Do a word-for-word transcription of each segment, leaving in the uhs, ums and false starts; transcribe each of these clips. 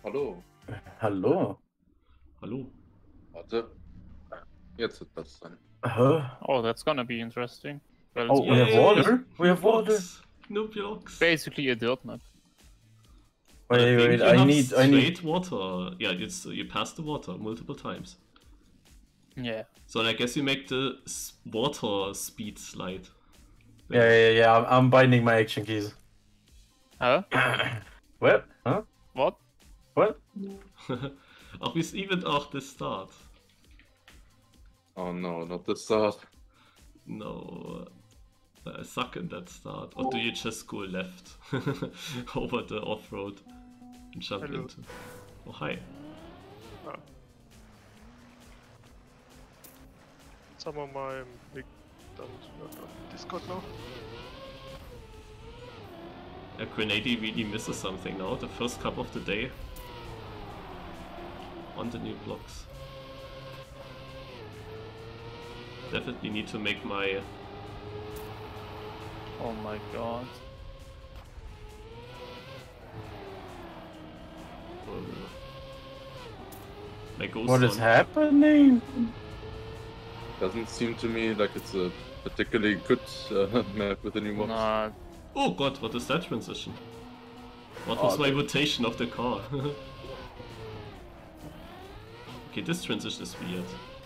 Hallo. Hallo. Hallo. Warte. Jetzt wird das dann. Huh? Oh, that's gonna be interesting. Well, Oh, it's we have Yay! water? We have water? Blocks. No blocks. basically a dirt map. But I Wait, think wait, you I have need, I need... straight water. Yeah, it's, you passed the water multiple times. Yeah. So I guess you make the s- water speed slide. Yeah, yeah, yeah, I'm, I'm binding my action keys. Huh? What? Huh? What? What? Ach, wir even auch the start. Oh no, not the start. No. I suck in that start. Or do you just go left over the off-road and jump Hello. into? Oh, hi. Sagen wir mal im Weg dann äh, Discord noch. A Grenade really misses something now. The first cup of the day. On the new blocks. Definitely need to make my... Oh my god. Um, my ghost What is on- happening? Doesn't seem to me like it's a particularly good uh, map with the new mobs. Nah, Oh god, what is that transition? What was Oh, my rotation of the car? Okay, this transition is weird.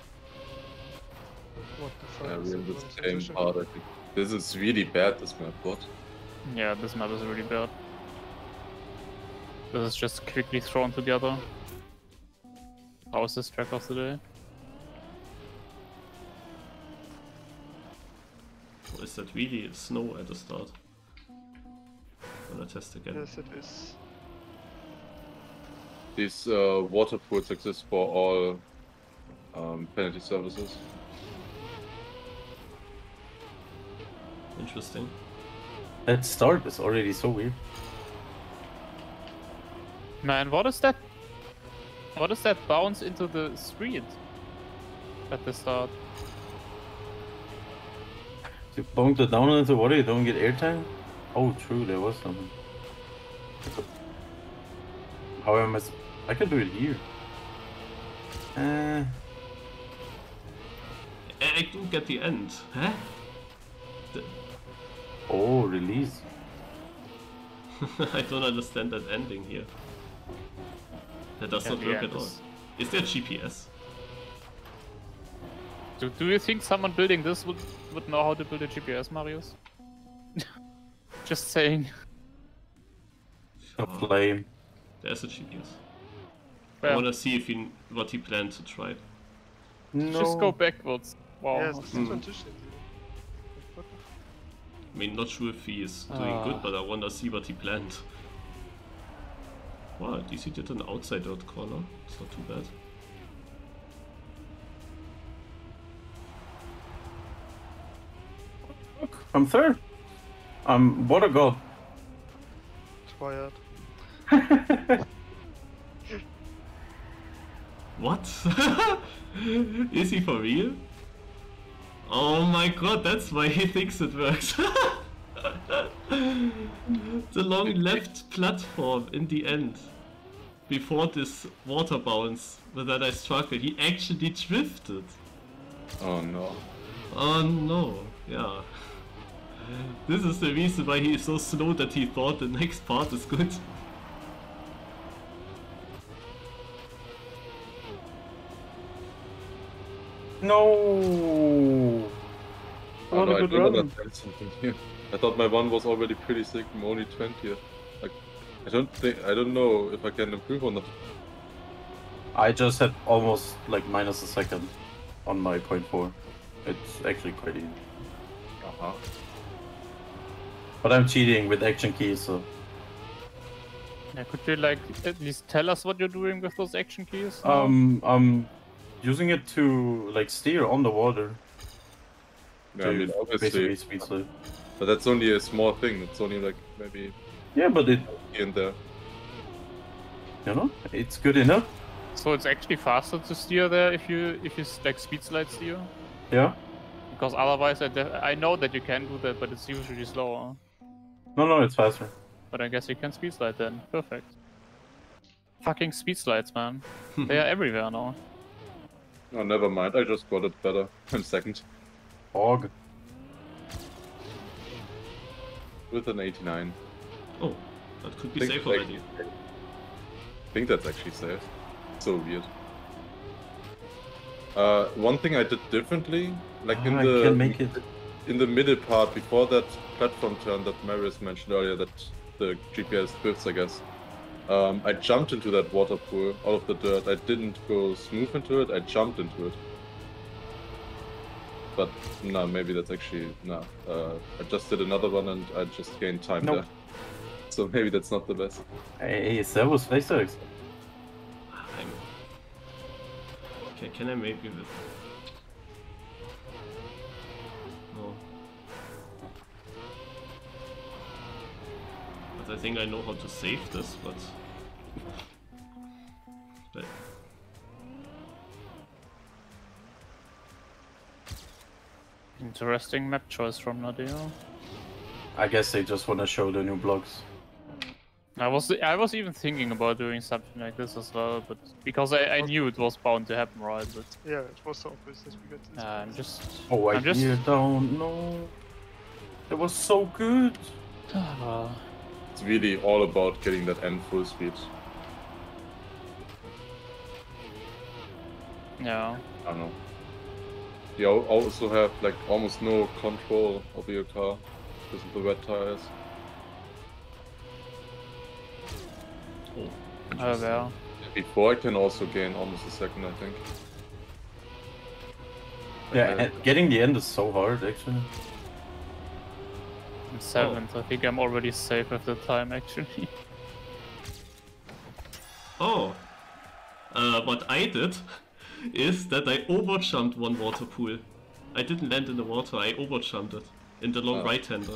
What the fuck Yeah, is we're in that the one same transition? part, I think. This is really bad, this map. What? yeah, this map is really bad. This is just quickly thrown together. How is this track of the day? Or is that really snow at the start? Wanna test again? Yes, it is. These uh, water pools exist for all um, penalty services. Interesting. That start is already so weird. Man, what is that? What is that bounce into the street at the start? You bumped it down into water, you don't get airtime? Oh, true, there was something. How am I... s- I can do it here. Uh, I, I do get the end. Huh? The- oh, release. I don't understand that ending here. That does Yeah, not the work end at all. is- Is there G P S? Do, do you think someone building this would, would know how to build a G P S, Marius? Just saying. A flame. There's a G P S. I Yeah. wanna see if he what he planned to try. No. Just go backwards. Wow. Yeah, it's Hmm. the transition. What? I mean, not sure if he is doing Ah. good, but I wanna see what he planned. Wow, D C did an outside out corner. It's not too bad. Look, I'm third. I'm water god. Fired. What? Is he for real? Oh my god, that's why he thinks it works. The long left platform in the end. Before this water bounce with that I struggled, he actually drifted. Oh no. Oh no, yeah. This is the reason why he is so slow that he thought the next part is good. No. Oh, What no, a I good don't know run. that there's something here. I thought my one was already pretty sick. I'm only twentieth. Like, I don't think I don't know if I can improve on that. I just had almost like minus a second on my point four. It's actually quite easy. Uh-huh. But I'm cheating with action keys, so Yeah, could you like at least tell us what you're doing with those action keys? now? um I'm using it to like steer on the water. Yeah, I to mean basically obviously, speed slip. but that's only a small thing. It's only like maybe Yeah, but it here and there. you know it's good enough. So it's actually faster to steer there if you if you s- like speed slide steer, Yeah. because otherwise I def- I know that you can do that, but it's usually slower. No, no, it's faster. But I guess you can speed slide then. Perfect. fucking speed slides, man. They are everywhere now. Oh, never mind. I just got it better. I'm second Hog. with an eighty-nine. Oh, that could be Think- safe like- already. I think that's actually safe. So weird. Uh, one thing I did differently, like in Ah, I the can't make it. in the middle part before that platform turn that Marius mentioned earlier, that the G P S drifts, I guess. Um, I jumped into that water pool out of the dirt. I didn't go smooth into it. I jumped into it. But no, maybe that's actually no. Uh, I just did another one and I just gained time Nope. there. So maybe that's not the best. Hey, servus, Facex. I'm... Okay, can I maybe with... No. But I think I know how to save this, but... but... Interesting map choice from Nadeo. I guess they just want to show the new blocks. I was I was even thinking about doing something like this as well, but because I, I knew it was bound to happen, right? But Yeah, it was so obvious that we got this. uh, I'm just Oh, I I'm just hear down. No. It was so good. uh, It's really all about getting that end full speed. yeah. I don't know. You al- also have like almost no control over your car because of the wet tires. Oh, Oh well. Before I can also gain almost a second, I think. Yeah, Uh, and getting the end is so hard, actually. I'm seventh. I think I'm already safe at the time actually. Oh! Uh, what I did is that I overjumped one water pool. I didn't land in the water, I overjumped it. In the long Oh. right-hander.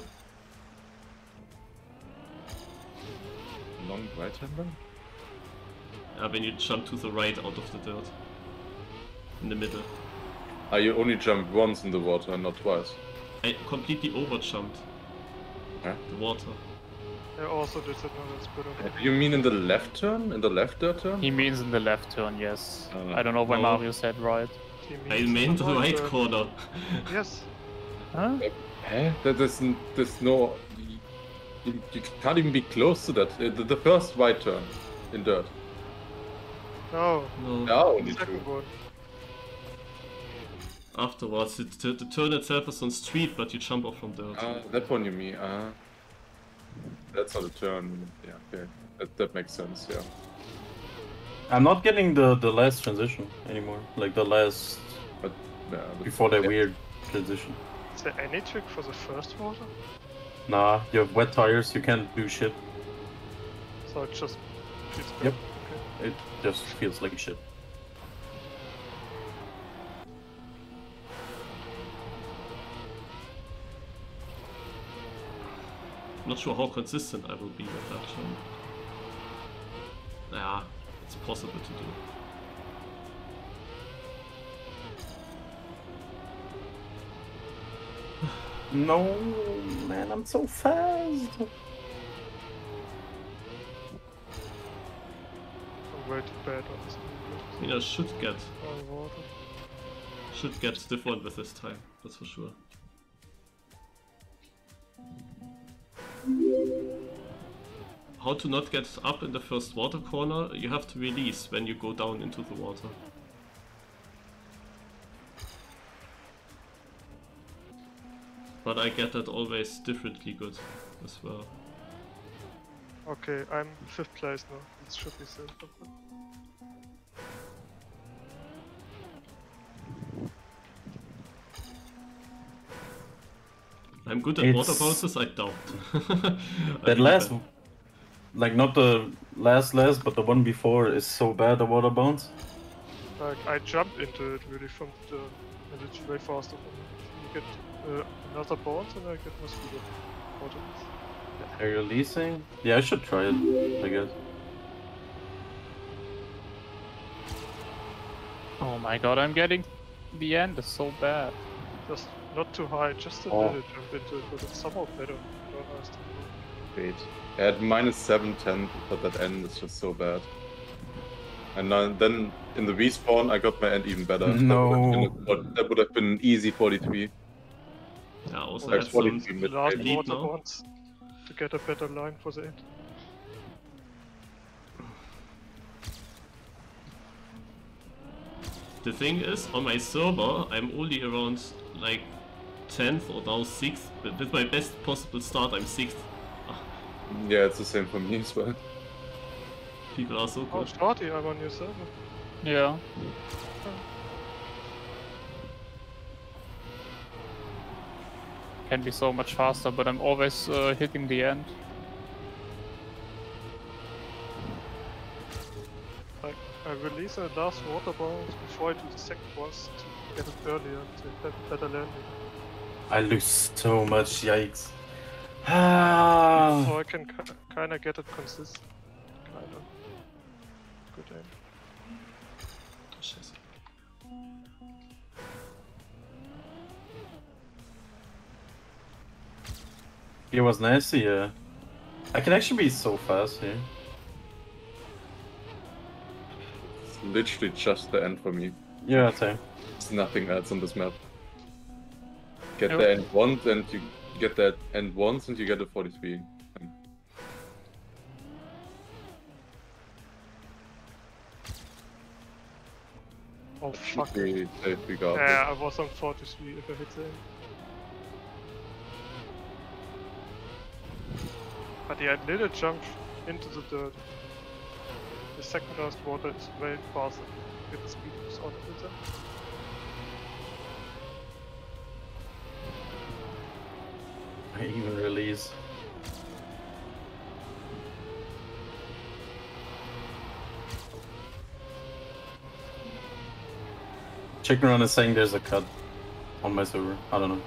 Long right-hander? Uh, when you jump to the right out of the dirt. In the middle. Ah, you only jumped once in the water and not twice. I completely overjumped Huh? the water. I also did that now, that's better. You mean in the left turn? In the left dirt turn? He means in the left turn, yes. Uh, I don't know why no. Mario said right. He I means meant the right right turn. corner. Yes. Huh? Eh? That there's, n- there's no... You, you can't even be close to that. Uh, The, the first right turn in dirt. No, No. Yeah, only the second two. one. Afterwards, it, the, the turn itself is on street, but you jump off from dirt. Ah, that one you mean. Ah. That's not a turn. Yeah, okay. That, that makes sense, yeah. I'm not getting the, the last transition anymore. Like the last... But, yeah, but Before the yeah. weird transition. Is there any trick for the first water? Nah, you have wet tires, you can't do shit. So it just feels Yep. Okay. It just feels like shit. Not sure how consistent I will be with that jump. Yeah, it's possible to do. No, man, I'm so fast. I'm way too bad on this movement. Mina should get On water. should get different with this time, that's for sure. How to not get up in the first water corner, you have to release when you go down into the water. But I get that always differently good as well. Okay, I'm fifth place now. It should be safe. I'm good at water It's- bounces, I doubt. I That really last... bet. Like, not the last last, but the one before is so bad, the water bounce. Like, I jumped into it really from the... and it's way faster for me. You get uh, another bounce and I get my speed up. Water. Are you releasing? Yeah, I should try it, I guess. Oh my god, I'm getting the end is so bad. Just not too high, just a Oh. little jump into it, but it's somehow better. I don't understand. Wait. I had minus seven ten, but that end is just so bad. And then in the respawn, I got my end even better. No. That would have been, a- that would have been an easy forty-three. Yeah, also Like had some forty-three mid Last game. lead water now. bonds to get a better line for the end. The thing is, on my server, I'm only around like tenth or now sixth, but with my best possible start, I'm sixth. Yeah, it's the same for me as well. People are so Oh, good. Shorty, I'm on your server. Yeah. Can be so much faster, but I'm always uh, hitting the end. I, I release the last water bounce before I do the second boss to get it earlier to get better landing. I lose so much, yikes. Ah. So I can ki kinda get it consistent. Kinda. Good aim. Scheiße. It was nasty, yeah. I can actually be so fast here. It's literally just the end for me. Yeah, same. There's nothing else on this map. Get Yep. the end once and you get that end once and you get a forty-three. Oh fuck. We safe, we got it. Yeah, I was on forty-three if I hit the end. But yeah, I little jump into the dirt. The second last water is way faster. Get the speed boost on with them. I even release. Chicken Run is saying there's a cut on my server. I don't know.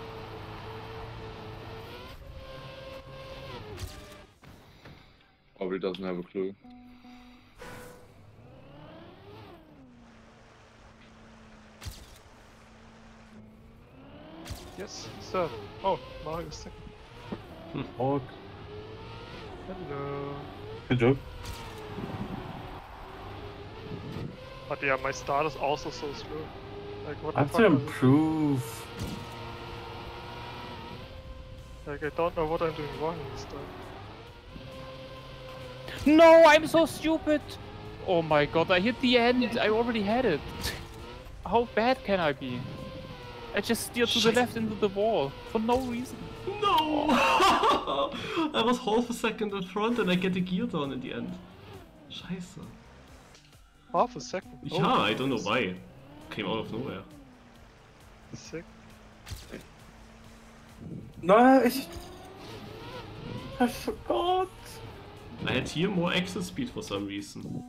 Probably doesn't have a clue. Yes, sir. Oh, Mario is second. Oh, Hello. good job. But yeah, my start is also so slow. Like what I the have fuck to was it? improve. Like I don't know what I'm doing wrong this time. No, I'm so stupid! Oh my god, I hit the end! I already had it! How bad can I be? I just steered to the left into the wall, for no reason. No! I was half a second in front and I get the gear down in the end. Scheiße. Half a second. Yeah, I don't know why. Came out of nowhere. Sick. No, I, I forgot. I had here more exit speed for some reason.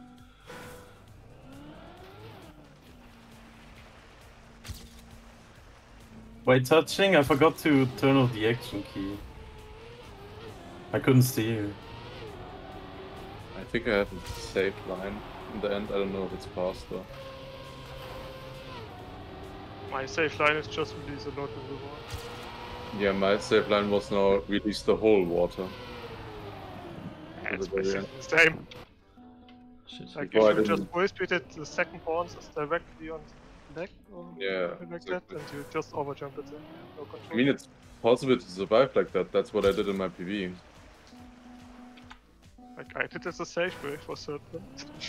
By touching, I forgot to turn off the action key. I couldn't steer. I think I have a safe line in the end. I don't know if it's passed though. My safe line is just release a lot in the water. Yeah, my safe line was now release the whole water. Yeah, it's the very basically the same. Shit. Like Before I if you didn't- just voice speed it, the second bounce is directly on the leg or Yeah, something like exactly. that, and you just overjump it then. No control. I mean, it's possible to survive like that. That's what I did in my P V. Like I did as a safe way for certain.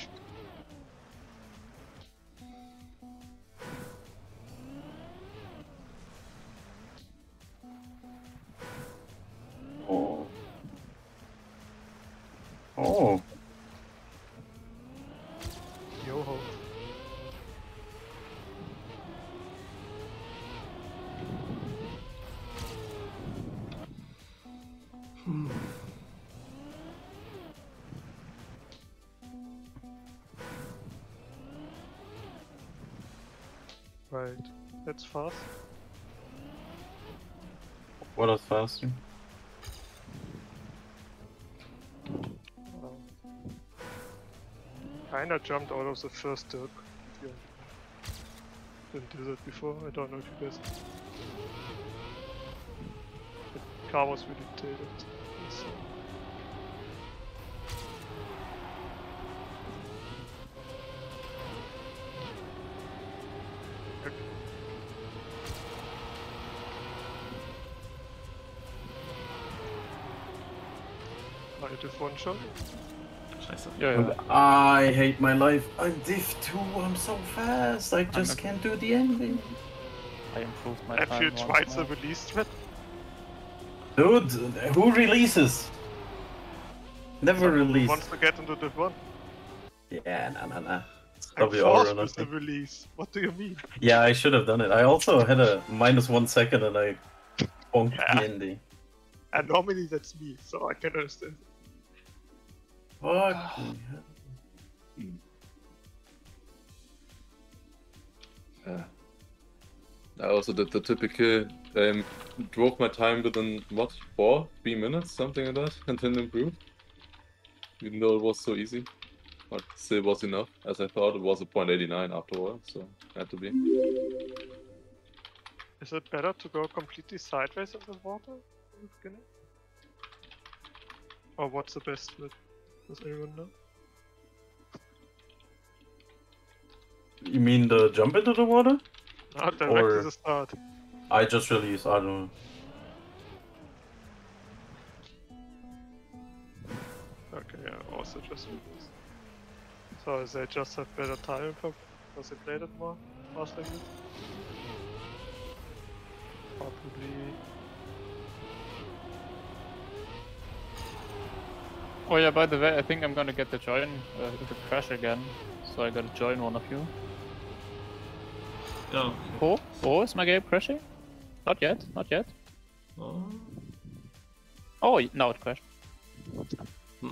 Oh. Oh. Yo ho. Right, that's fast. What was faster? Um, kinda jumped out of the first dirt. Yeah. Didn't do that before, I don't know if you guys. The car was really tilted. So. div one shot? Scheiße. Yeah, yeah. I hate my life. I'm div two, I'm so fast. I just Okay. can't do the ending. I improved my Have time you once tried the more. release thread? Dude, who releases? Never Someone who release. wants to get into div one. Yeah, nah, nah, nah. It's I'm probably all forced or with the nothing. release. What do you mean? Yeah, I should have done it. I also had a minus one second and I bonked Yeah. the ending. And normally that's me, so I can understand. Fuck. Yeah. I also did the typical, um, drove my time within, what, four, three minutes, something like that, and then improved. Even though it was so easy. But still was enough, as I thought it was a point eight nine afterwards, so had to be. Is it better to go completely sideways in the water in the beginning? Or what's the best split? Does anyone know? You mean the jump into the water? No, directly Or- the start. I just released, I don't know. Okay, yeah, also just release. So they just have better time because they played it more fast like this? Probably. Oh yeah, by the way, I think I'm gonna get the join, uh, the crash again. So I gotta join one of you. Yeah. Oh, oh, is my game crashing? Not yet, not yet. Oh. Oh, y- now it crashed. Hmm.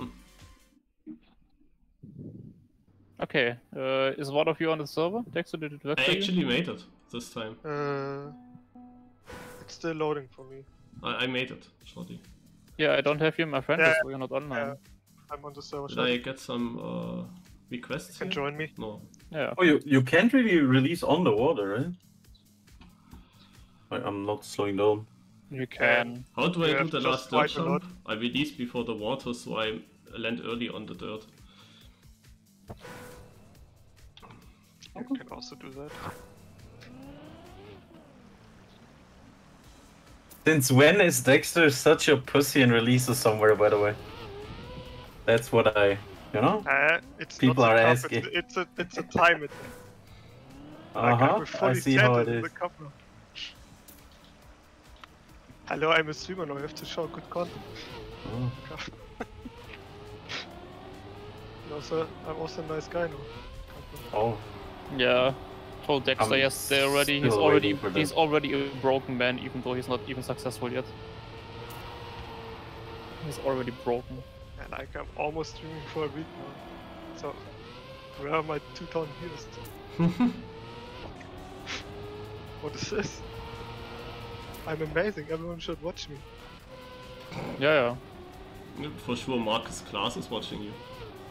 Okay, uh, is one of you on the server? Dexter, did it work I for you? actually made it this time. Uh, it's still loading for me. I, I made it, Shorty. Yeah, I don't have you in my friend Yeah, list, so you're not online. yeah. I'm on the server. Did Shot. I get some uh, requests Can here? join me. No. Yeah. Oh, you, you can't really release on the water, right? I, I'm not slowing down. You can. How do I You do have the just last dirt quite a lot. jump? I release before the water, so I land early on the dirt. You can also do that. Since when is Dexter such a pussy and releases somewhere, by the way? That's what I, you know? Uh, it's People not are the cup, asking. It's, it's a it's a time it. Uh huh. we're I fully see how it centered in is. the cup now. Hello, I'm a streamer now. I have to show good content. Oh. And also, I'm also a nice guy now. Oh. Yeah. Told Dexter I'm yesterday already. He's still already waiting for that. he's already a broken man, even though he's not even successful yet. He's already broken. And like I'm almost streaming for a week now. So, where are my two thousand views? What is this? I'm amazing. Everyone should watch me. Yeah, yeah. For sure, Marcus Class is watching you.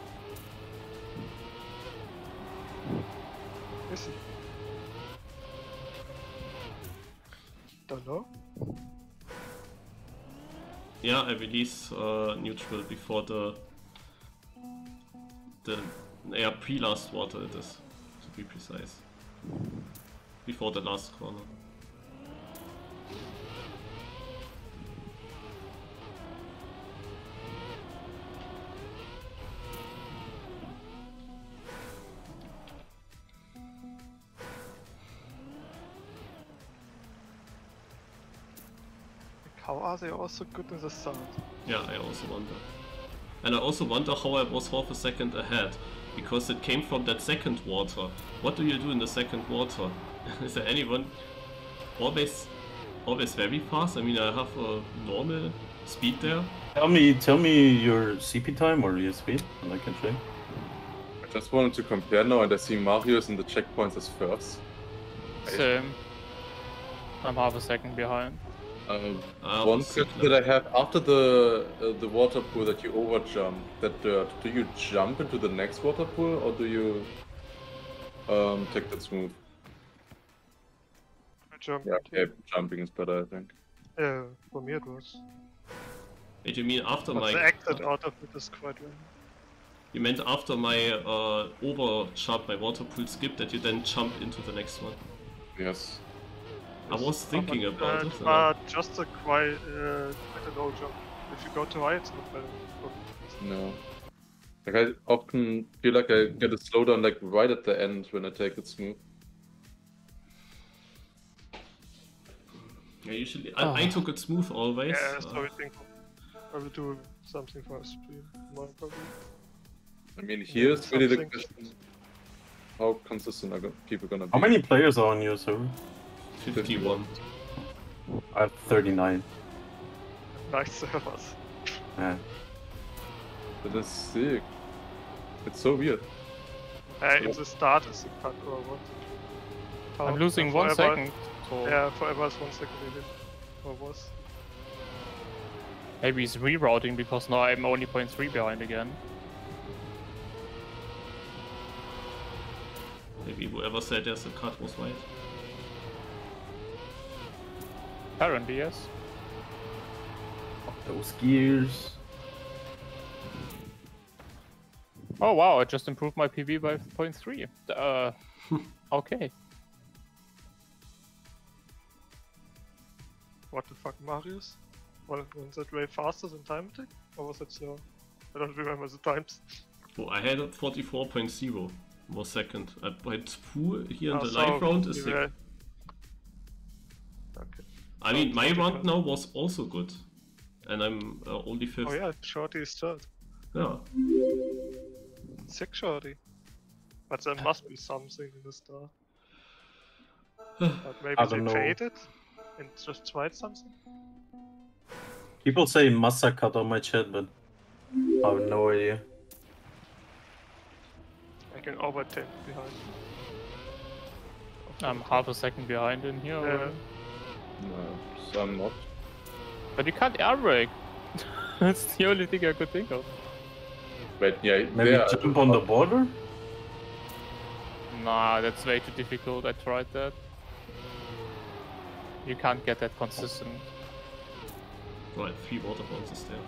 Is he? Don't know. Yeah, I release uh, neutral before the the yeah pre-last water it is, to be precise. Before the last corner. Like, how are they also good in the start? Yeah, I also wonder. And I also wonder how I was half a second ahead, because it came from that second water. What do you do in the second water? Is there anyone always always very fast? I mean, I have a normal speed there. Tell me, tell me your C P time or your speed, and I can check. I just wanted to compare now, and I see Marius in the checkpoints as first. Same. I'm half a second behind. Um, Ah, one was question clever. that I have, after the uh, the water pool that you overjump, that dirt, do you jump into the next water pool, or do you um, take that smooth? I jumped. Yeah, okay, jumping is better, I think. Yeah, for me it was. Wait, you mean after But my... the exit out of it is quite well. You meant after my uh, over jump, my water pool skip, that you then jump into the next one? Yes. I was thinking but, about uh, it. But just a quite, uh, quite a low jump. If you go too high, it's not better. No. Like I often feel like I get a slowdown like right at the end when I take it smooth. Yeah, usually I, I Oh. took it smooth always. Yeah, uh, so I think I will do something for a stream. More probably. I mean, here's really the something. question: how consistent are go- people gonna be? How many players are on your server? fifty-one. I have thirty-nine. Nice servers. Yeah. That is sick. It's so weird. Uh, in the start is the cut or what? I'm How- losing one forever- second. So Yeah, forever is one second it is. Or was. maybe he's rerouting because now I'm only zero point three behind again. Maybe whoever said there's a cut was right. Apparently, yes. Those gears. Oh wow, I just improved my P V by zero point three. Uh, okay. What the fuck, Marius? Was that way faster than time attack? Or was it slow? I don't remember the times. Oh, I had it forty-four point zero more second. I had Spoo here in Ah, the so live round is you sick. were- Okay. I mean, my forty-four. round now was also good. And I'm uh, only fifth. Oh yeah, Shorty is third. Yeah. Sick Shorty. But there must be something in the star. Yeah. But maybe I they don't know. paid it and just tried something? People say Massa cut on my chat, but I have no idea. I can overtake behind. I'm half a second behind in here. Yeah. already. No, so I'm not. But you can't air brake. That's the only thing I could think of. Wait, yeah, Maybe there. jump on the border? Nah, that's way too difficult. I tried that. You can't get that consistent. Right, three water bounces there.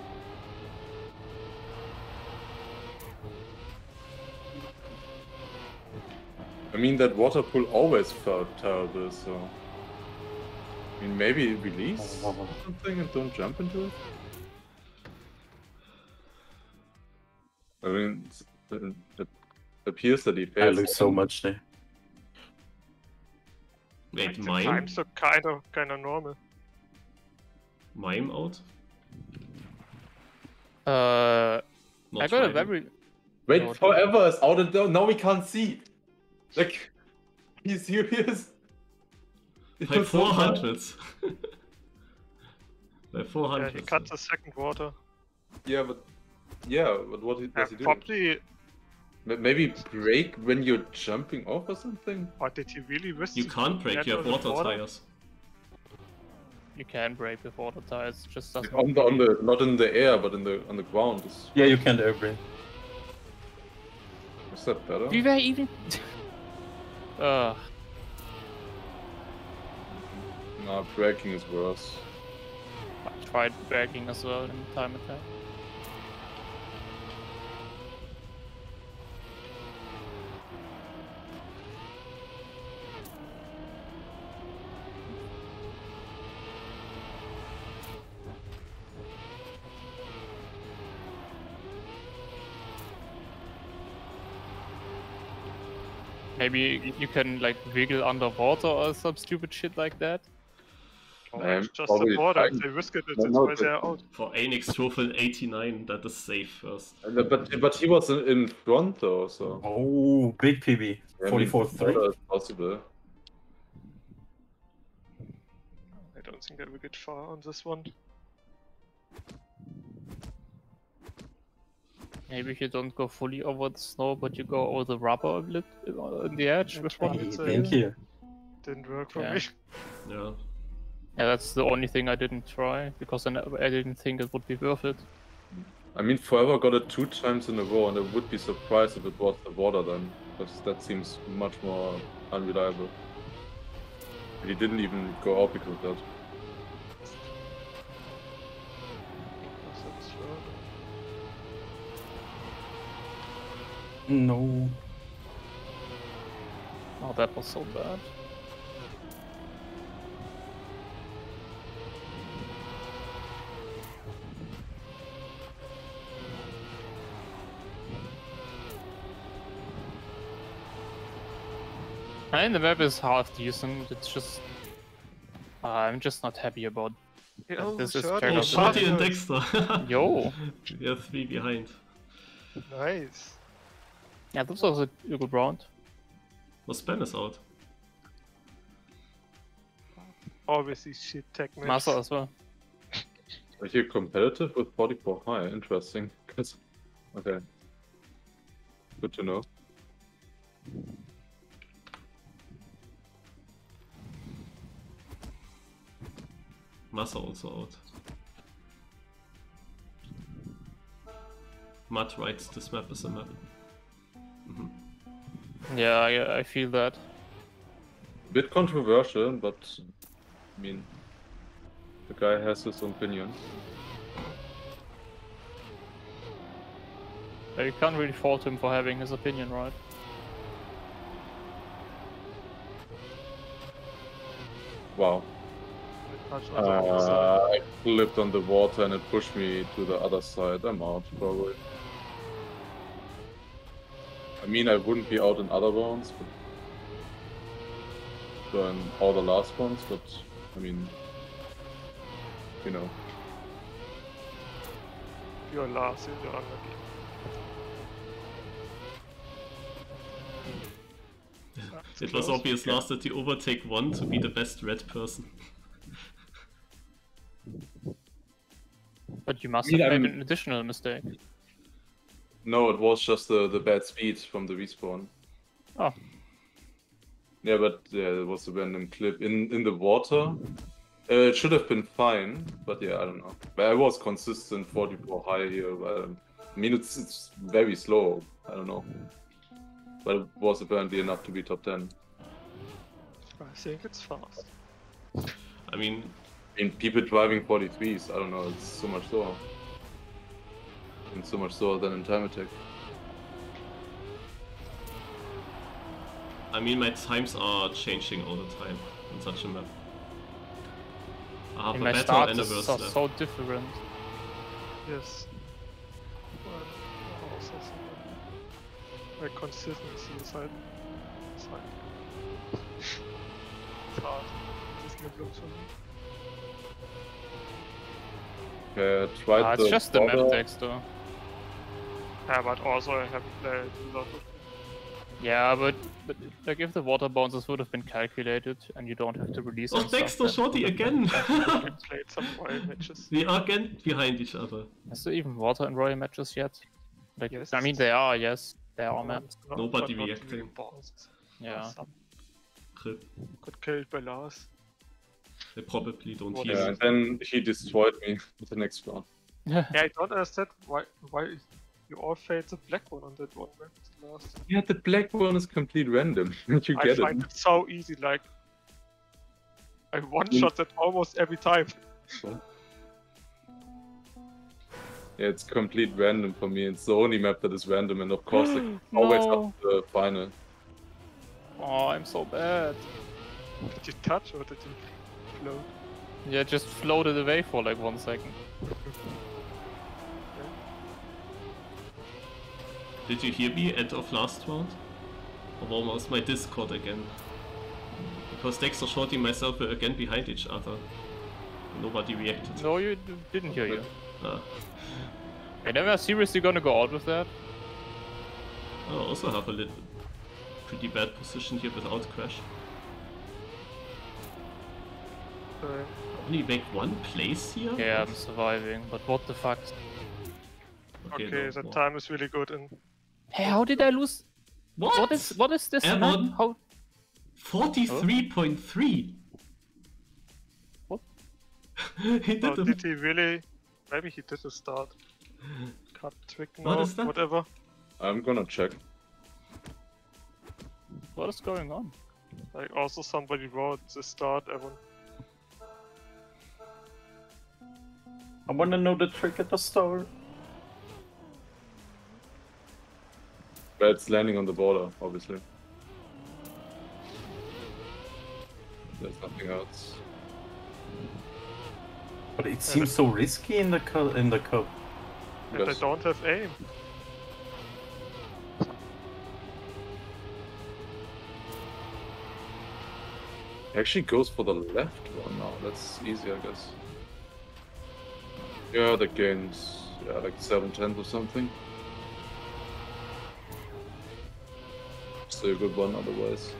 I mean, that water pool always felt terrible, so. I mean, maybe release something and don't jump into it? I mean, it's- it, it appears that he I fails. lose so much there. Wait, The mime? times are kind of kind of normal. Mime out? Uh, Not I got a trying. very. Wait, No, forever is out and down. Now we can't see. Like, he's serious. It By was so four bad. hundreds. By four Yeah, hundreds. he cut the second water. Yeah, but yeah, but what Yeah, does he do? probably. M- Maybe break when you're jumping off or something. Or did he really risk? You to can't break, get you have on the water border? tires. You can brake with water tires, just doesn't. On the, on the not in the air, but in the on the ground. Is, Yeah, you can't air brake. is that better? We were even. uh, Nah, braking is worse. I tried braking as well in time attack. Maybe you can like wiggle underwater or some stupid shit like that. Oh, I'm it's just probably the border. fine. They risked it. No, That's no, why but- they're out. For Anix Trophy eighty-nine, that is safe first. And, uh, But but he was in, in front though, so Oh, big P V. I mean, forty-four three. border is possible. I don't think I will get far on this one. Maybe if you don't go fully over the snow, but you go over the rubber a bit on the edge Yeah, with try one. it. Hey, It's a- thank you. Didn't work for Yeah. me. Yeah. Yeah, that's the only thing I didn't try because I, never, I didn't think it would be worth it. I mean, Forever got it two times in a row, and I would be surprised if it was the water then, because that seems much more unreliable. He didn't even go out because of that. Was that slow? No. Oh, that was so bad. I mean, the map is half decent. It's just uh, I'm just not happy about. Yo, This is Shorty, terrible. Oh, Shorty and Marcus. Dexter. Yo, Yeah, three behind. Nice. yeah, this was a a good round. Well, Spam is out. Always these shit tech maps. Massa as well. Are you competitive with forty-four high? Interesting. 'Cause- okay. Good to know. Massa also out. Mud writes this map is a map. Yeah, I, I feel that. Bit controversial, but I mean, the guy has his own opinion. But you can't really fault him for having his opinion, right? Wow. Touch on the other side. Uh, I flipped on the water and it pushed me to the other side. I'm out, probably. I mean, I wouldn't be out in other rounds, but so in all the last ones, but I mean, you know. You're last, you're unlucky. That's It was close. obvious last that the overtake won to be the best red person. But you must Yeah, have I made mean- an additional mistake. No, it was just the, the bad speed from the respawn. Oh, Yeah, but yeah, it was a random clip in in the water. Uh, it should have been fine, but yeah, I don't know. But I was consistent forty-four high here. But, um, I mean, it's it's very slow. I don't know, but it was apparently enough to be top ten. I think it's fast. I mean, I mean, people driving forty-threes. I don't know. It's so much slower. And so much slower than in time attack. I mean, my times are changing all the time on such a map. I have in a my better starts and a are worse so, left. so different. Yes. But also some, like consistency is like it's like it's hard. This game looks for me. Okay, I tried Ah, it's the just the map border. text, though. Yeah, but also I haven't played a lot of Yeah, but, but like if the water bounces would have been calculated and you don't have to release. Oh, and stuff, Dexter then Shorty would have been- again! I played some royal matches. We are again behind each other. Is there even water in royal matches yet? Like, Yes. I mean, there are. Yes, there are maps. Not- Nobody but not reacting. really bounces. Yeah. Some Rip. got killed by Lars. They probably don't What hear Yeah, me. and then he destroyed me with the next round. Yeah, I don't understand why why you all failed the black one on that one map the last. Yeah, the black one is complete random. you I get find it. it so easy, like I one shot that almost every time. Yeah, it's complete random for me. It's the only map that is random, and of course, like, always No. up to the final. Oh, I'm so bad. Did you touch or did you float? Yeah, just floated away for like one second. Did you hear me end of last round? Or was my Discord again? Because Dexter Shorty and myself were again behind each other. Nobody reacted. No, you d- didn't hear you. Ah. And am I seriously gonna go out with that? I also have a little pretty bad position here without crash. Uh, Only make one place here? Yeah, I'm surviving, but what the fuck? okay, no, the more. time is really good and Hey, how did I lose? What? What is what is this map? Evan? How? forty-three point three! What? He did oh, the... did he really? Maybe he did a start. Cut trick What now, is that? whatever. I'm gonna check. What is going on? Like also somebody wrote the start Evan. I wanna know the trick at the start. But it's landing on the border, obviously. There's nothing else. But it seems so risky in the cu- in the cup. And Yes. they don't have aim. He actually goes for the left one now. That's easy, I guess. Yeah, that gains yeah like seven tenths or something. Still a good one otherwise.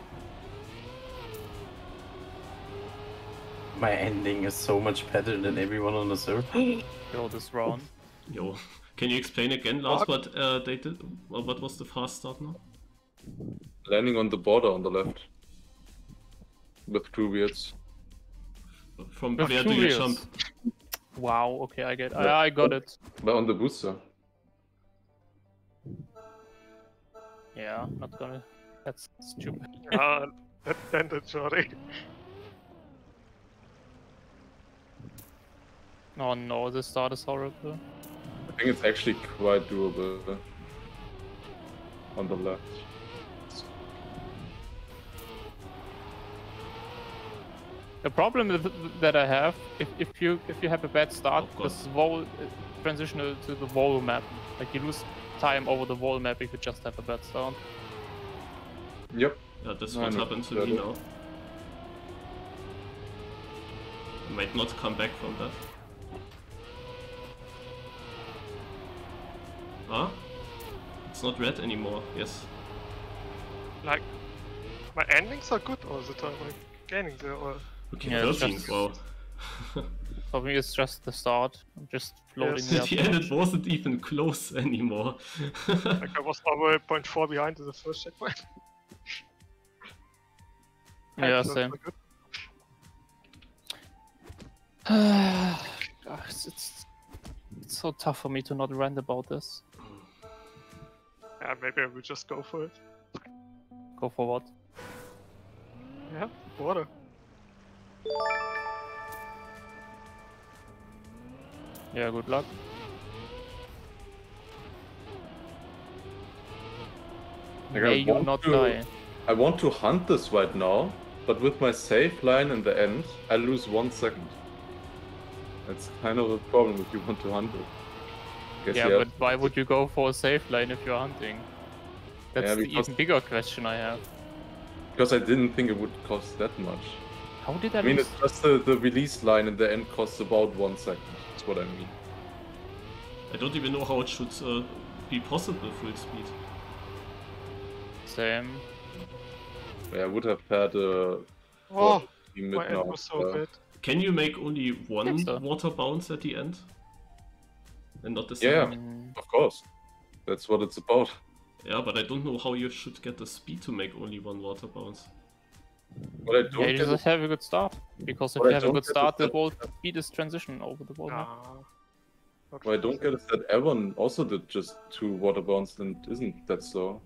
My ending is so much better than everyone on the server. Yo, this round. Yo, can you explain again, Lars, what uh, they did? Or what was the fast start now? Landing on the border on the left. With two weirds. From With where two do you wheels. jump? Wow, okay, I get I, I got it. But on the booster. Yeah, not gonna. That's stupid. Ah, that ended, sorry. Oh no, this start is horrible. I think it's actually quite doable on the left. The problem is that I have, if, if you if you have a bad start, Oh, God. this wall uh, transitional to the wall map. Like you lose time over the wall map if you just have a bad start. Yep. Yeah, this I what know, happened to that me is- now. I might not come back from that. Ah? It's not red anymore, yes. Like, my endings are good all the time, like gaining there, or Okay, Yeah, it's thirteen, just- wow. For me, it's just the start. I'm just floating Yes. there. Yeah, it wasn't even close anymore. like I was already point four behind in the first checkpoint. Yeah, So same. good. Gosh, it's, it's it's so tough for me to not rant about this. Yeah, maybe I will just go for it. Go for what? Yeah, water. Yeah, good luck. Like, I May you want not to- die. I want to hunt this right now, but with my save line in the end, I lose one second. That's kind of a problem if you want to hunt it. Guess Yeah, you but have- why would you go for a safe line if you're hunting? That's Yeah, the because- even bigger question I have. Because I didn't think it would cost that much. How did I, I mean, lose? it's just the, the release line in the end costs about one second. That's what I mean. I don't even know how it should uh, be possible full speed. Same. Yeah, I would have had a Oh, team my mid end now. was so uh, bad. Can you make only one Think so. water bounce at the end? And not the Yeah. second? Mm, Of course. That's what it's about. Yeah, but I don't know how you should get the speed to make only one water bounce. What I don't yeah, you get just have a good start. Because if What I you have a don't good get is start, the that- wall speed is transition over the wall map. Ah. Not What I don't get is that Evan also did just two water bounds and isn't that slow.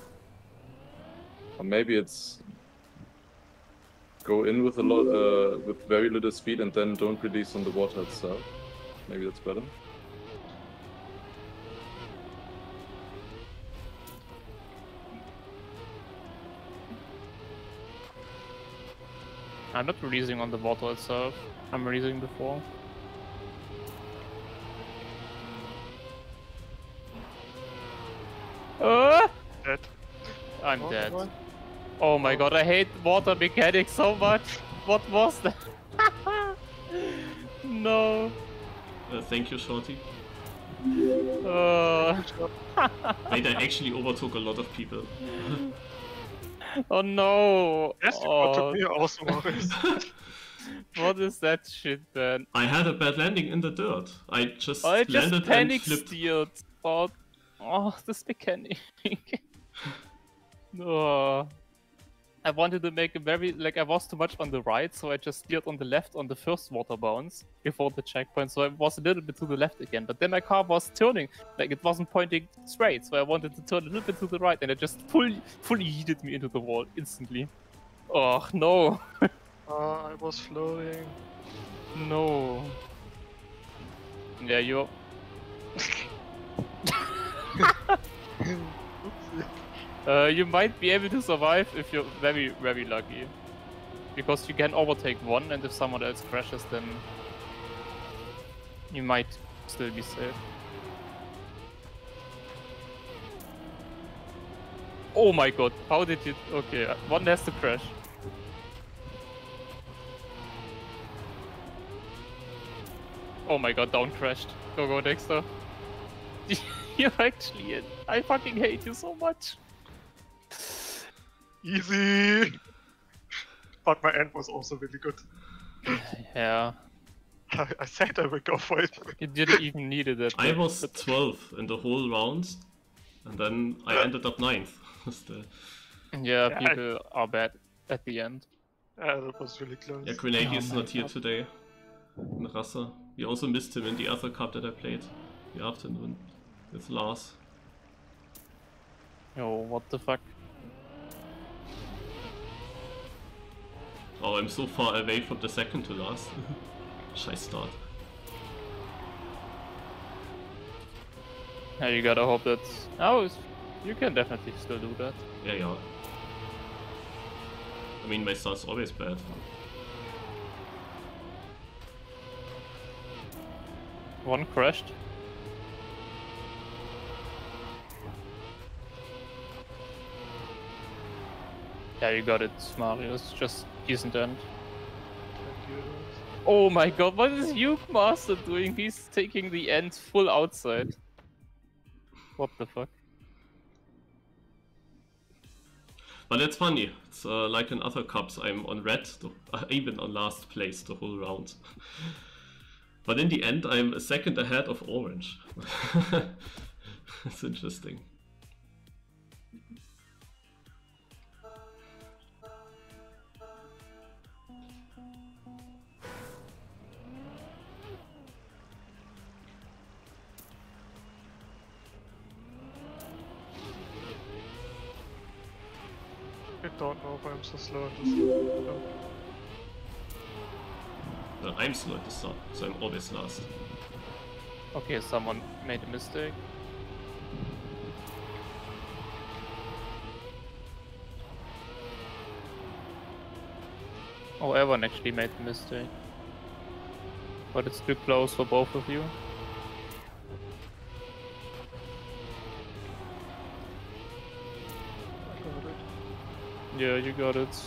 Or maybe it's go in with a lot, uh, with very little speed and then don't release on the water itself. Maybe that's better. I'm not releasing on the water itself. I'm releasing before. Uh, dead. I'm Oh, dead. one. Oh my god, I hate water mechanics so much. What was that? No. Uh, thank you, Shorty. Uh, Wait, I actually overtook a lot of people. oh no. Yes, you Oh, took me also, Maurice. what is that shit, man? I had a bad landing in the dirt. I just I just landed and panic flipped. steered. Oh, oh, this mechanic. Oh. I wanted to make a very, like, I was too much on the right, so I just steered on the left on the first water bounce before the checkpoint, so I was a little bit to the left again. But then my car was turning, like, it wasn't pointing straight, so I wanted to turn a little bit to the right, and it just fully, fully yeeted me into the wall instantly. Oh, no. Ah, I was floating. No. Yeah, you're... Uh, you might be able to survive if you're very, very lucky. Because you can overtake one, and if someone else crashes, then you might still be safe. Oh my god, how did you... Okay, uh, one has to crash. Oh my god, down crashed. Go, go, Dexter. You're actually in. I fucking hate you so much. Easy! But my end was also really good. Yeah. I, I said I would go for it. You didn't even need it. That I much, was but- twelfth in the whole round, and then I ended up ninth. Still. Yeah, Yeah, I- people are bad at the end. Yeah, that was really close. Yeah, Grenady Oh is my not here God. today. And Rasa. We also missed him in the other cup that I played the afternoon with Lars. Yo, what the fuck? Oh, I'm so far away from the second to last. Scheiß start. Yeah, you gotta hope that. Oh, it's- you can definitely still do that. Yeah, yeah. I mean, my start's always bad. One crashed. Yeah, you got it, Marius. Just decent end. Thank you. Oh my god, what is Uke Master doing? He's taking the end full outside. What the fuck? But it's funny. It's uh, like in other cups, I'm on red, the, uh, even on last place the whole round. But in the end, I'm a second ahead of orange. It's interesting. I don't know if I'm so slow in this. No. Uh, I'm slow at the start, so I'm always last. Okay, someone made a mistake. Oh, Evan actually made the mistake. But it's too close for both of you. I got it. Yeah, you got it.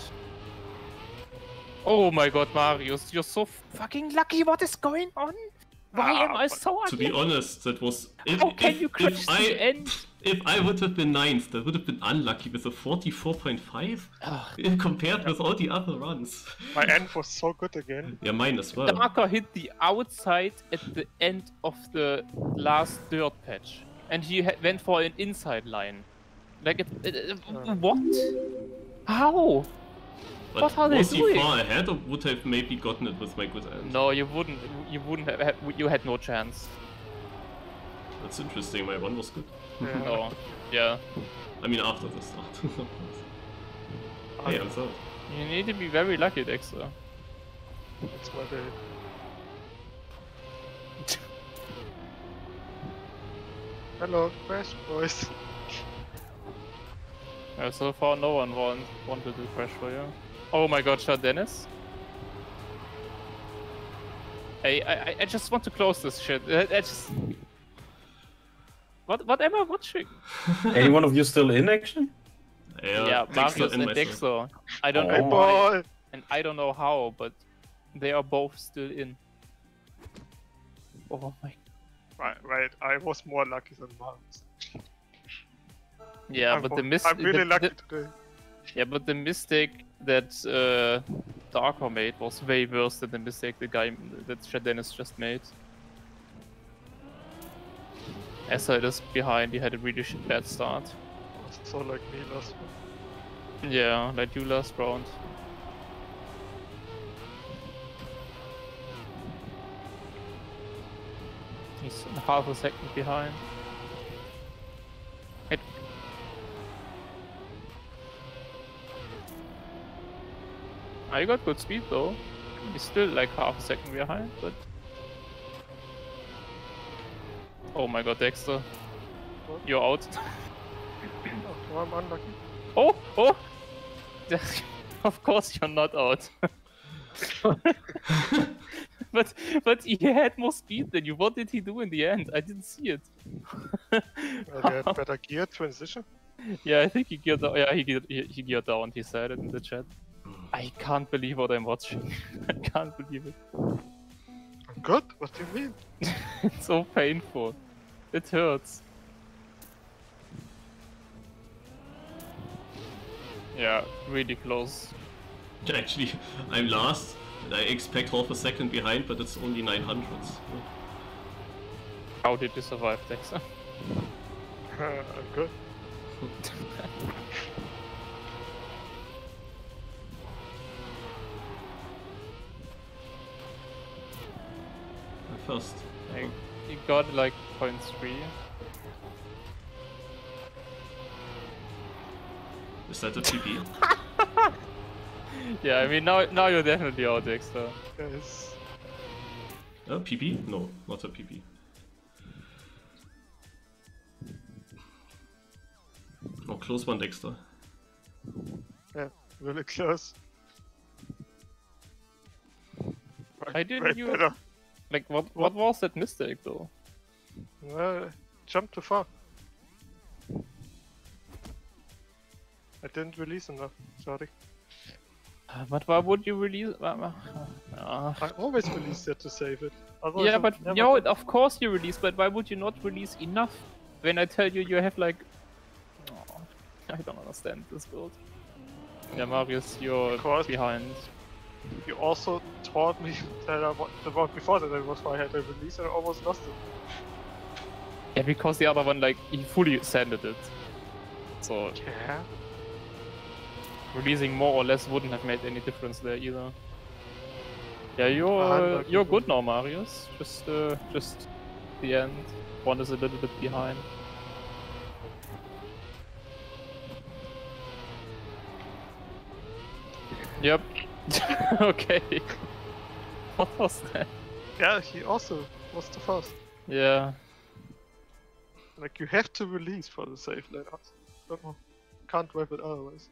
Oh my god, Marius, you're so fucking lucky. What is going on? Why Ah, am I but so To be unlucky? honest, that was... If, How can if, you crash if to I, the end? If I would have been ninth, that would have been unlucky with a forty-four point five Ugh. compared with all the other runs. My end was so good again. Yeah, mine as well. Darker hit the outside at the end of the last dirt patch, and he ha- went for an inside line. Like, it, it, uh, what? How? But what are they was he doing? far ahead or would have maybe gotten it with my good end? No, you wouldn't. You wouldn't have. Had, you had no chance. That's interesting, my run was good. Yeah. No. Yeah. I mean, after the start. Hey, I'm third. You need to be very lucky, Dexter. That's my day. Hello, crash boys. Uh, so far, no one want, wanted to crash for you. Oh my god, shot Dennis. Hey, I, I, I just want to close this shit. I, I just. What, what am I watching? Any one of you still in action? Yeah, yeah, Dexter Marius and and myself. Dexter. I don't Oh. Hey know why, boy! and I don't know how, but they are both still in. Oh my. Right, right. I was more lucky than Marcus. Yeah, I'm, but the mo- mis- I'm really the- lucky the- today. Yeah, but the mistake that uh, Darker made was way worse than the mistake the guy that Shadenis just made. Essay is behind, he had a really shit bad start. So like me last one. Yeah, like you last round. He's half a second behind. It... I got good speed though. He's still like half a second behind, but... Oh my god, Dexter. What? You're out. Oh, I'm unlucky. Oh! Oh! Of course you're not out. but but he had more speed than you. What did he do in the end? I didn't see it. Well, they had better gear transition. Yeah, I think he geared down. Yeah, he geared, he, he geared down. He said it in the chat. I can't believe what I'm watching. I can't believe it. Gott, what do you mean? It's so painful. It hurts. Yeah, really close. Actually, I'm last, and I expect half a second behind, but it's only nine hundredths. How did you survive, Dexter? I'm good. First. Like, you got like point three. Is that a P P? Yeah, I mean now now you're definitely out, Dexter. Yes. A P P? No, not a P P. Oh, close one, Dexter. Yeah, really close. I didn't Way you better. like what what was that mistake though? Uh, jumped too far. I didn't release enough, sorry. Uh, But why would you release? Uh, uh, uh, I always release it to save it. Otherwise yeah, I but never no, did. of course you release. But why would you not release enough when I tell you you have like? Oh, I don't understand this build. Yeah, Marius, you're Because- behind. You also taught me that I wa- the one before that I was why I had a release and I almost lost it. Yeah, because the other one like he fully sanded it. So Yeah. releasing more or less wouldn't have made any difference there either. Yeah, you're I'm uh, lucky you're for good me. now, Marius. Just uh, just the end. One is a little bit behind. Yep. Okay. What was that? Yeah, he also was too fast. Yeah. Like you have to release for the save later. Don't know. Can't wrap it otherwise.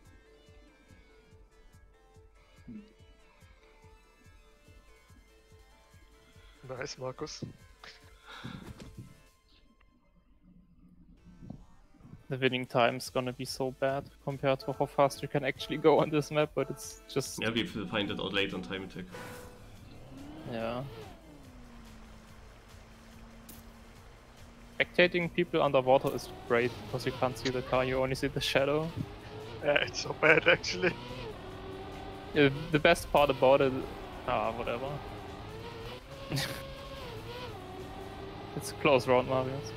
Nice, Markus. The winning time's gonna be so bad compared to how fast you can actually go on this map, but it's just Yeah, we will find it out late on time attack. yeah. Spectating people underwater is great because you can't see the car, you only see the shadow. Yeah, it's so bad actually. Uh, the best part about it, ah, whatever. It's a close round, Marius.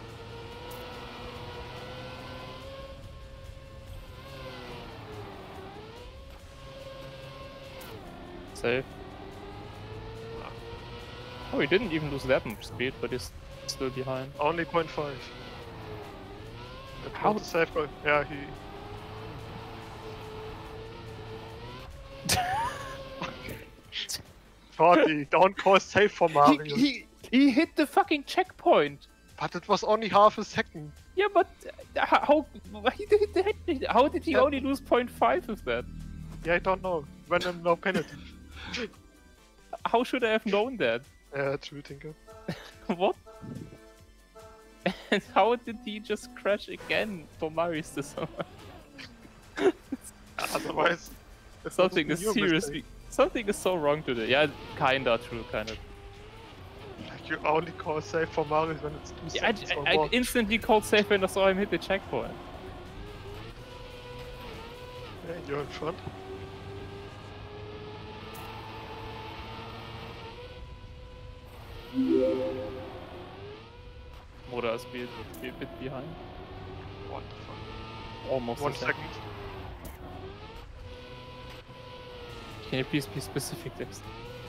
Safe. Oh, he didn't even lose that much speed, but he's still behind. Only point five. That's How- not the save goal. Yeah, he. forty. Don't call save for Mario. He, he, he hit the fucking checkpoint! But it was only half a second. Yeah, but uh, how he did that? How did he Yeah. only lose point five with that? Yeah, I don't know. Random no penalty. How should I have known that? Yeah, true, Tinker. What? And how did he just crash again for Marius to survive? Otherwise, it Something wasn't is your seriously. mistake. Something is so wrong today. Yeah, kinda true, kind of. Like, you only call save for Mario when it's two Yeah, I, seconds or I, I more. instantly called safe when I saw him hit the checkpoint. Yeah, you're in front. Motor is be, be a bit behind. What the fuck? Almost One a second. second. Can you please be specific, Dexter?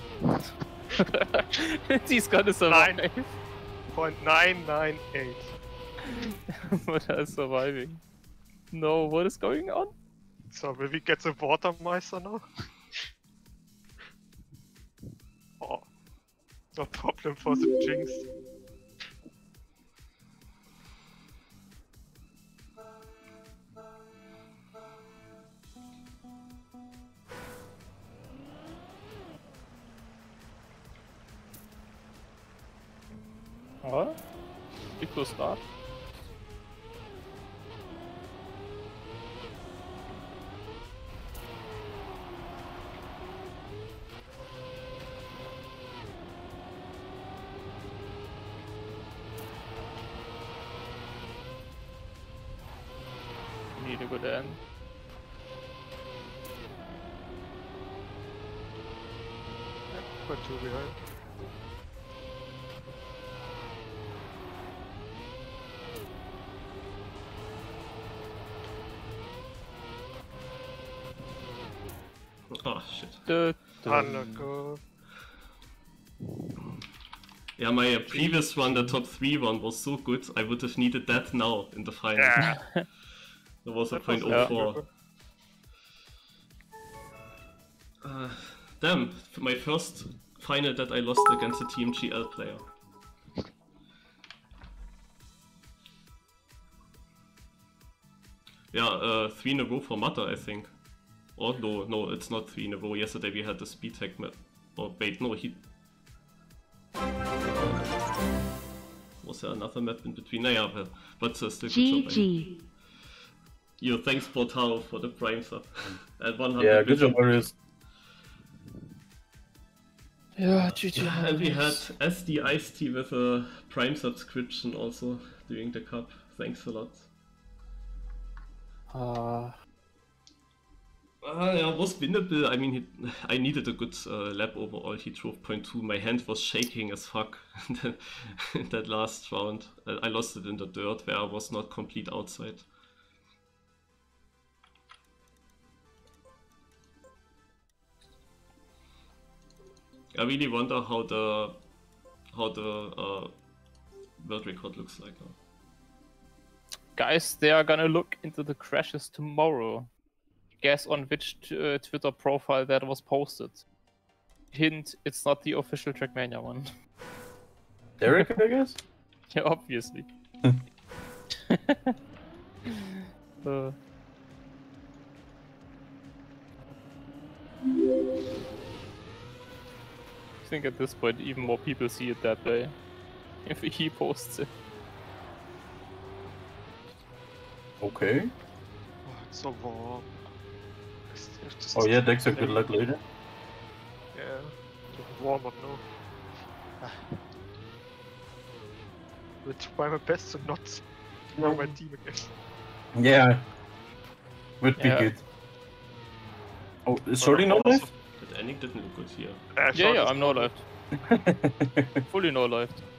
He's gonna survive. Nine. Point nine nine eight. Motor is surviving. No, what is going on? So will we get the Watermeister now? Oh. No problem for the Jinx. What? Big to start. need a good end. Point two behind. Oh shit. Duh, duh. Hanako. Yeah, my uh, previous one, the top three one, was so good. I would have needed that now in the final. Yeah. There was a That point was oh yeah. four. Uh, damn, my first final that I lost against a Team G L player. Yeah, uh, three in a row for Mata, I think. Or no, no, it's not three in a row. Yesterday we had the speed hack map. Or wait, no, he... Was there another map in between? Naja, but, but uh, still G good job. G. Yo, thanks Portao for the prime sub. At one hundred Yeah, good job, Marius. Yeah, G G. And we had S D Ice-T with a prime subscription also during the cup. Thanks a lot. Uh, Uh, yeah, was winnable. I mean, he, I needed a good uh, lap overall. He drove point two. My hand was shaking as fuck in that last round. Uh, I lost it in the dirt where I was not complete outside. I really wonder how the how the uh, world record looks like now. guys, they are gonna look into the crashes tomorrow. Guess on which uh, Twitter profile that was posted. Hint, it's not the official Trackmania one. Derek, I guess? Yeah, obviously. uh. I think at this point even more people see it that way. If he posts it. Okay. Oh, it's so warm. It's- it's just- Oh yeah, Dexter, good luck later. Yeah, it's warm up now. Ah. Will try my best to not throw my team again. Yeah. Would be Yeah. good. Oh, is Shorty not left? But Annick didn't look good here. Ah, Yeah, shot yeah, is I'm no not- left. Fully no left.